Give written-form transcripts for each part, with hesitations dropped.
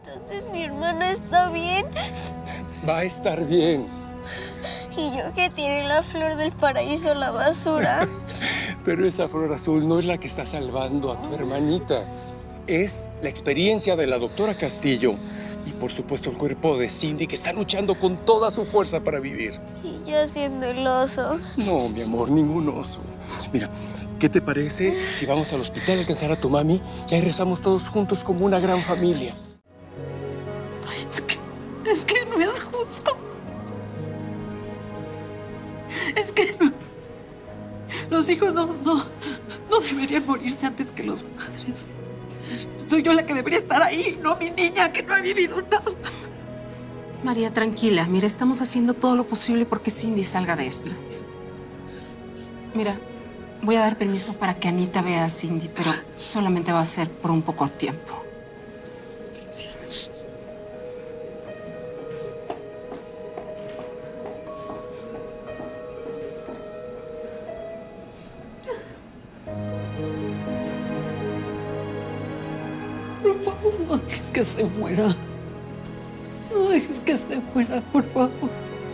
Entonces mi hermana está bien. Va a estar bien. Y yo que tiré la flor del paraíso a la basura. Pero esa flor azul no es la que está salvando a tu hermanita. Es la experiencia de la doctora Castillo y, por supuesto, el cuerpo de Cindy, que está luchando con toda su fuerza para vivir. Y yo siendo el oso. No, mi amor, ningún oso. Mira, ¿qué te parece si vamos al hospital a alcanzar a tu mami y ahí rezamos todos juntos como una gran familia? Ay, es que no es justo. Es que no. Los hijos no deberían morirse antes que los padres. Soy yo la que debería estar ahí, no mi niña que no ha vivido nada. María, tranquila. Mira, estamos haciendo todo lo posible porque Cindy salga de esto. Mira, voy a dar permiso para que Anita vea a Cindy, pero solamente va a ser por un poco tiempo. Gracias. Por favor, no dejes que se muera. No dejes que se muera, por favor.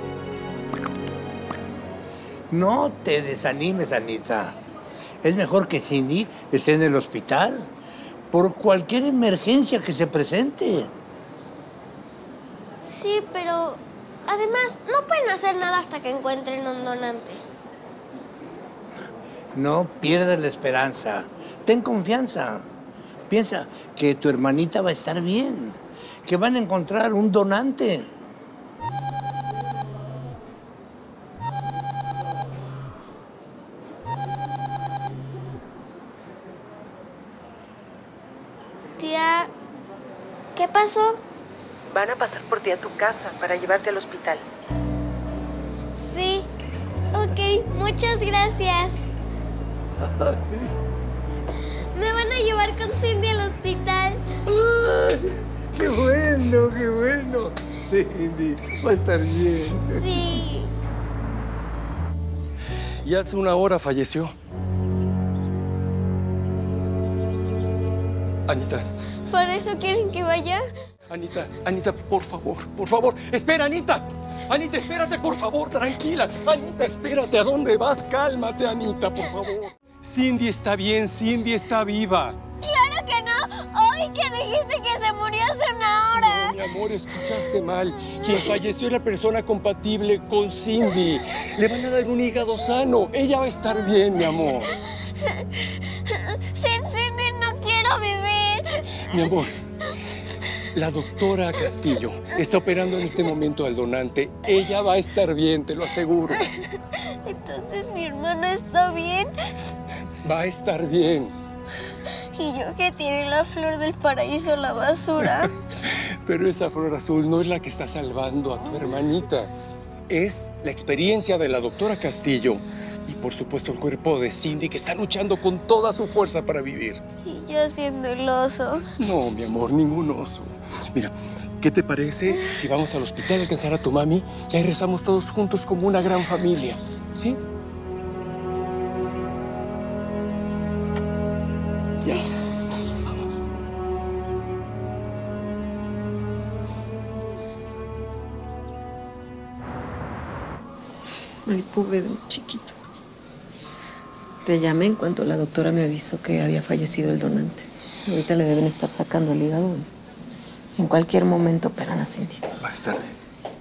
No te desanimes, Anita. Es mejor que Cindy esté en el hospital por cualquier emergencia que se presente. Sí, pero además no pueden hacer nada hasta que encuentren un donante. No pierdas la esperanza. Ten confianza. Piensa que tu hermanita va a estar bien, que van a encontrar un donante. Tía, ¿qué pasó? Van a pasar por ti a tu casa para llevarte al hospital. Sí. Ok, muchas gracias. Me van a llevar con Cindy al hospital. ¡Ay! ¡Qué bueno, qué bueno! Cindy, va a estar bien. Sí. Y hace una hora falleció. Anita, ¿Para eso quieren que vaya? Anita, por favor. ¡Espera, Anita! Anita, espérate, por favor, tranquila. Anita, espérate, ¿a dónde vas? Cálmate, Anita, por favor. Cindy está bien, Cindy está viva. ¡Claro que no! ¡Hoy que dijiste que se murió hace una hora! No, mi amor, escuchaste mal. Quien falleció es la persona compatible con Cindy. Le van a dar un hígado sano. Ella va a estar bien, mi amor. Sin Cindy no quiero vivir. Mi amor, la doctora Castillo está operando en este momento al donante. Ella va a estar bien, te lo aseguro. Entonces mi hermana está bien. Va a estar bien. Y yo que tiré la flor del paraíso a la basura. Pero esa flor azul no es la que está salvando a tu hermanita. Es la experiencia de la doctora Castillo y, por supuesto, el cuerpo de Cindy, que está luchando con toda su fuerza para vivir. Y yo siendo el oso. No, mi amor, ningún oso. Mira, ¿qué te parece si vamos al hospital a alcanzar a tu mami y ahí rezamos todos juntos como una gran familia? ¿Sí? Ya. Ay, pobre de mi chiquito. Te llamé en cuanto la doctora me avisó que había fallecido el donante. Ahorita le deben estar sacando el hígado. En cualquier momento operan a Cindy. Va a estar bien.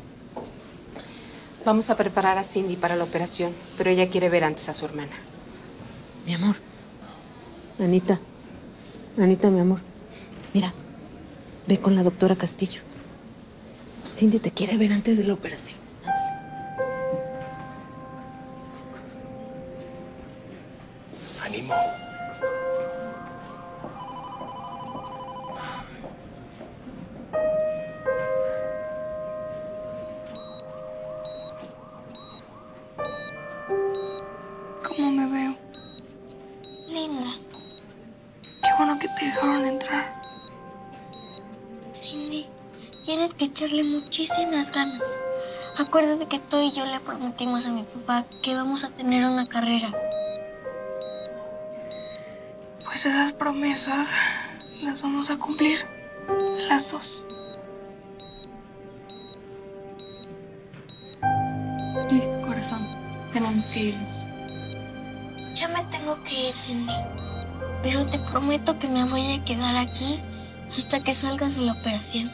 Vamos a preparar a Cindy para la operación, pero ella quiere ver antes a su hermana. Mi amor. Anita. Anita, mi amor. Mira, ve con la doctora Castillo. Cindy te quiere ver antes de la operación. Ánimo. ¿Cómo me veo? Linda. Qué bueno que te dejaron entrar. Cindy, tienes que echarle muchísimas ganas. Acuérdate que tú y yo le prometimos a mi papá que vamos a tener una carrera. Pues esas promesas las vamos a cumplir las dos. razón. Tenemos que irnos. Ya me tengo que ir, Cindy. Pero te prometo que me voy a quedar aquí hasta que salgas de la operación.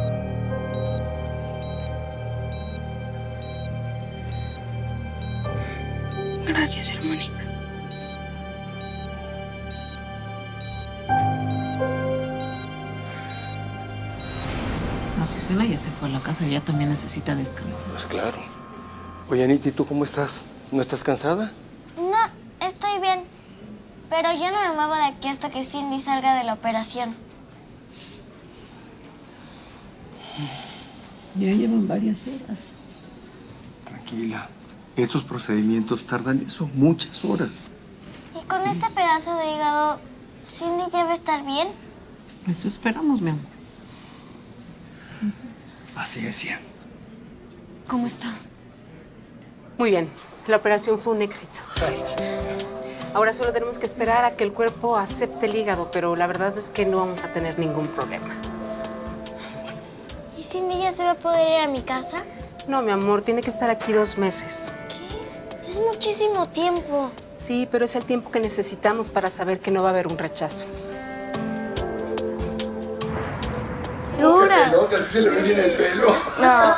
Gracias, hermanita. Azucena ya se fue a la casa, ella también necesita descansar. Pues claro. Oye, Anita, ¿y tú cómo estás? ¿No estás cansada? No, estoy bien. Pero yo no me muevo de aquí hasta que Cindy salga de la operación. Ya llevan varias horas. Tranquila. Esos procedimientos tardan eso muchas horas. Y con este pedazo de hígado, ¿Cindy ya va a estar bien? Eso esperamos, mi amor. Paciencia. ¿Cómo está? Muy bien. La operación fue un éxito. Ahora solo tenemos que esperar a que el cuerpo acepte el hígado, pero la verdad es que no vamos a tener ningún problema. ¿Y Cindy ya se va a poder ir a mi casa? No, mi amor, tiene que estar aquí 2 meses. ¿Qué? Es muchísimo tiempo. Sí, pero es el tiempo que necesitamos para saber que no va a haber un rechazo. ¡Dura! No, si así se le ve bien el pelo. No.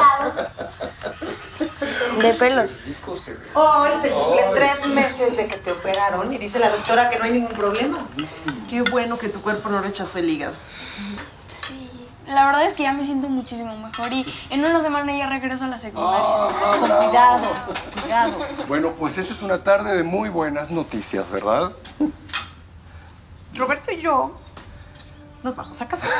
De pelos. Hoy se cumplen 3 meses de que te operaron y dice la doctora que no hay ningún problema. Qué bueno que tu cuerpo no rechazó el hígado. Sí. La verdad es que ya me siento muchísimo mejor y en una semana ya regreso a la secundaria. Cuidado, cuidado. Bueno, pues esta es una tarde de muy buenas noticias, ¿verdad? Roberto y yo nos vamos a casar.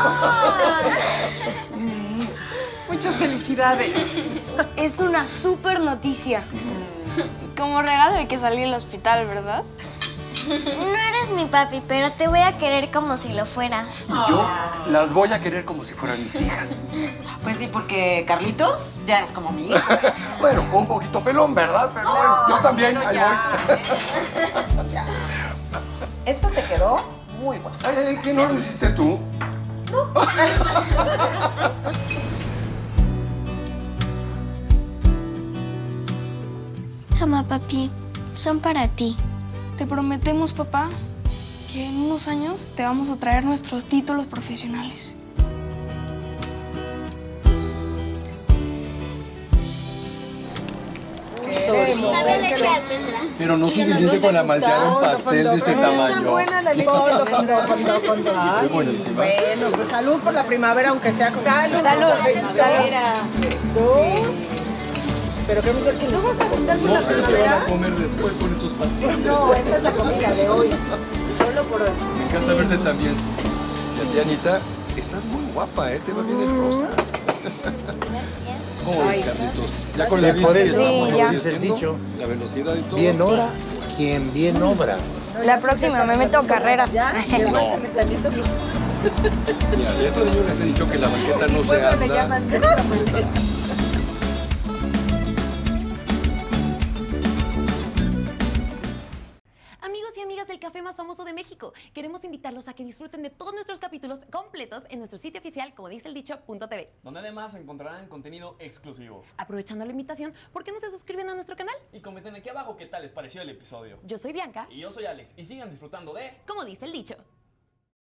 Muchas felicidades. Es una súper noticia. Como regalo hay que salir del hospital, ¿verdad? No eres mi papi, pero te voy a querer como si lo fueras. Y yo las voy a querer como si fueran mis hijas. Pues sí, porque Carlitos ya es como mi hijo. Bueno, un poquito pelón, ¿verdad? Pero bueno, yo también. Cielo, Ahí ya. voy. Ya. Esto te quedó muy bueno. Ay, ¿qué no lo hiciste tú? Toma, papi. Son para ti. Te prometemos, papá, que en unos años te vamos a traer nuestros títulos profesionales. ¿Sabe leche de almendra? Pero no suficiente con la malteada un pastel de ese tamaño. Es buenísima. Bueno, pues salud por la primavera, aunque sea con... Salud. Pero qué mejor que no vas a contar con No la sé si van primavera. a comer después con estos pasteles. No, esta es la comida de hoy. Solo por hoy. Me encanta verte también. Y a ti, Anita, estás muy guapa, ¿eh? Te va bien el rosa. ¿Cómo ves, Carlitos? Ya con la bici Por eso, estamos como dice el haciendo dicho, la velocidad y todo. bien hora, quien bien obra. La próxima me meto a carreras. No. Mira, a estos niños les he dicho que la banqueta no se anda. Amigos y amigas del café más famoso de México, queremos invitarlos a que disfruten de todos nuestros capítulos completos en nuestro sitio oficial, como dice el dicho.tv. Donde además encontrarán contenido exclusivo. Aprovechando la invitación, ¿por qué no se suscriben a nuestro canal? Y comenten aquí abajo qué tal les pareció el episodio. Yo soy Bianca, Y yo soy Alex, y sigan disfrutando de... como dice el dicho.